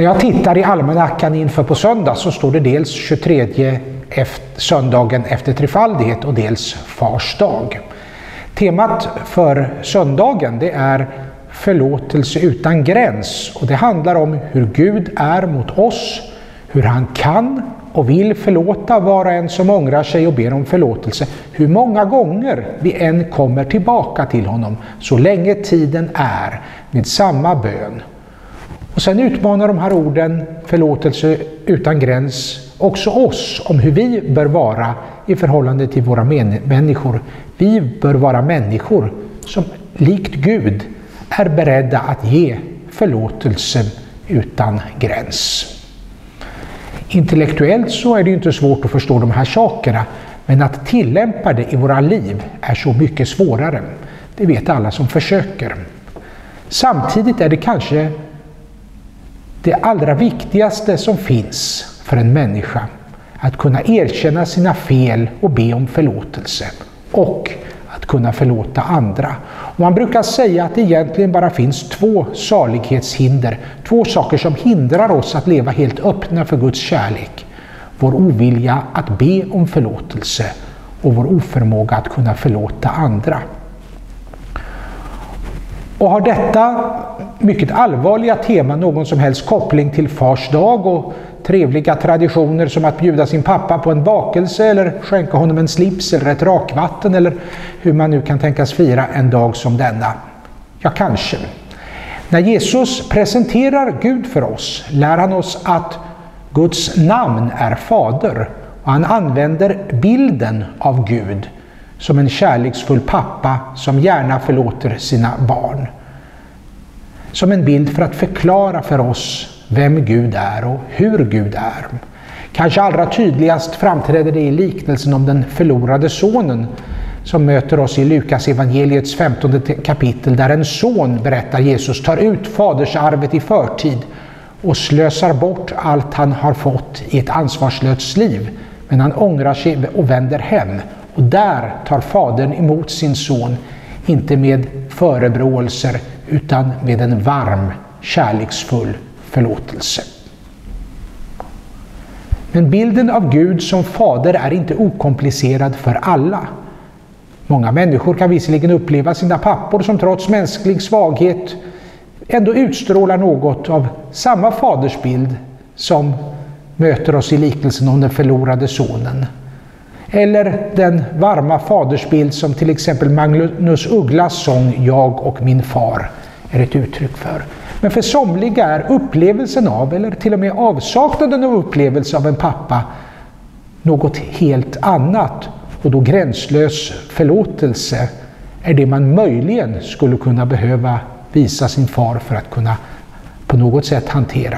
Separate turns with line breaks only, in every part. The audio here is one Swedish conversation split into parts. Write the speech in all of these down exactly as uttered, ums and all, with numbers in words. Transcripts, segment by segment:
När jag tittar i almanackan inför på söndag så står det dels tjugotredje efter, söndagen efter trefaldighet och dels Fars dag. Temat för söndagen det är förlåtelse utan gräns, och det handlar om hur Gud är mot oss, hur han kan och vill förlåta var och en som ångrar sig och ber om förlåtelse, hur många gånger vi än kommer tillbaka till honom så länge tiden är med samma bön. Och sen utmanar de här orden förlåtelse utan gräns också oss om hur vi bör vara i förhållande till våra människor. Vi bör vara människor som likt Gud är beredda att ge förlåtelse utan gräns. Intellektuellt så är det ju inte svårt att förstå de här sakerna, men att tillämpa det i våra liv är så mycket svårare. Det vet alla som försöker. Samtidigt är det kanske det allra viktigaste som finns för en människa, att kunna erkänna sina fel och be om förlåtelse och att kunna förlåta andra. Och man brukar säga att det egentligen bara finns två salighetshinder, två saker som hindrar oss att leva helt öppna för Guds kärlek. Vår ovilja att be om förlåtelse och vår oförmåga att kunna förlåta andra. Och har detta mycket allvarliga tema någon som helst koppling till Fars dag och trevliga traditioner som att bjuda sin pappa på en bakelse eller skänka honom en slips eller ett rakvatten, eller hur man nu kan tänkas fira en dag som denna? Ja, kanske. När Jesus presenterar Gud för oss lär han oss att Guds namn är Fader, och han använder bilden av Gud som en kärleksfull pappa som gärna förlåter sina barn. Som en bild för att förklara för oss vem Gud är och hur Gud är. Kanske allra tydligast framträder det i liknelsen om den förlorade sonen som möter oss i Lukas evangeliets femtonde kapitel, där en son, berättar Jesus, tar ut fadersarvet i förtid och slösar bort allt han har fått i ett ansvarslöst liv. Men han ångrar sig och vänder hem. Och där tar fadern emot sin son, inte med förebråelser utan med en varm, kärleksfull förlåtelse. Men bilden av Gud som fader är inte okomplicerad för alla. Många människor kan visserligen uppleva sina pappor som trots mänsklig svaghet ändå utstrålar något av samma fadersbild som möter oss i liknelsen om den förlorade sonen. Eller den varma fadersbild som till exempel Magnus Ugglas sång Jag och min far är ett uttryck för. Men för somliga är upplevelsen av, eller till och med avsaknaden av upplevelse av en pappa, något helt annat. Och då gränslös förlåtelse är det man möjligen skulle kunna behöva visa sin far för att kunna på något sätt hantera.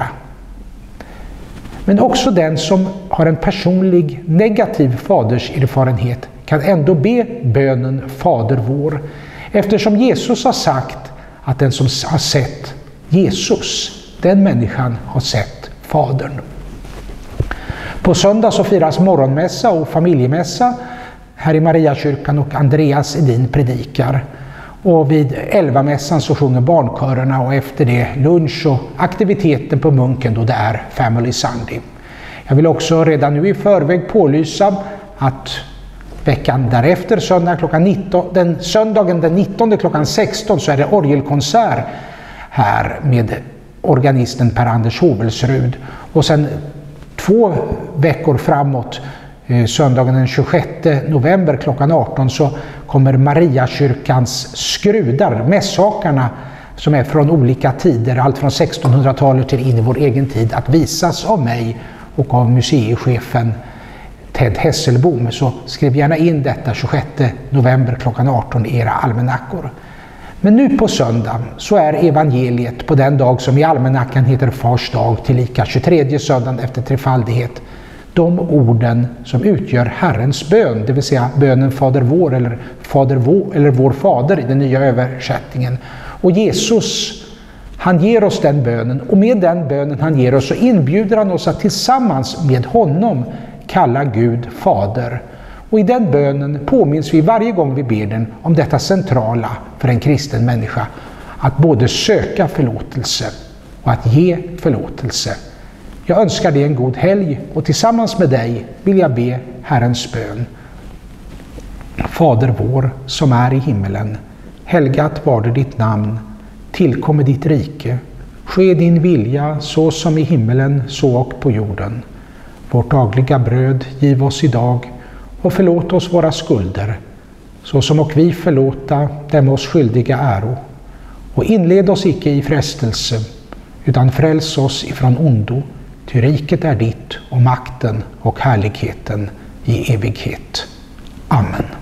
Men också den som har en personlig negativ faderserfarenhet kan ändå be bönen Fader vår, eftersom Jesus har sagt att den som har sett Jesus, den människan har sett Fadern. På söndag så firas morgonmässa och familjemässa här i Mariakyrkan, och Andreas Edin predikar. Och vid elvamässan så sjunger barnkörerna, och efter det lunch och aktiviteten på Munken då det är Family Sunday. Jag vill också redan nu i förväg pålysa att veckan därefter, söndag klockan nitton, den, söndagen den nittonde klockan sexton, så är det orgelkonsert här med organisten Per-Anders Hovelsrud. Och sen två veckor framåt, söndagen den tjugosjätte november klockan arton, så kommer Mariakyrkans skrudar, mässhakarna som är från olika tider, allt från sextonhundratalet till in i vår egen tid, att visas av mig och av museichefen Ted Hesselbom. Så skriv gärna in detta tjugosjätte november klockan arton i era almanackor. Men nu på söndag så är evangeliet på den dag som i almanackan heter Fars dag, tillika tjugotredje söndagen efter trefaldighet, de orden som utgör Herrens bön, det vill säga bönen Fader vår eller, Fader vår, eller vår Fader i den nya översättningen. Och Jesus, han ger oss den bönen, och med den bönen han ger oss så inbjuder han oss att tillsammans med honom kalla Gud Fader. Och i den bönen påminns vi varje gång vi ber den om detta centrala för en kristen människa, att både söka förlåtelse och att ge förlåtelse. Jag önskar dig en god helg och tillsammans med dig vill jag be Herrens bön. Fader vår som är i himmelen, helgat var det ditt namn, tillkommer ditt rike, ske din vilja så som i himmelen så och på jorden. Vårt dagliga bröd giv oss idag och förlåt oss våra skulder, så som och vi förlåta dem oss skyldiga äro. Och inled oss icke i frestelse, utan fräls oss ifrån ondo, ty riket är ditt och makten och härligheten i evighet. Amen.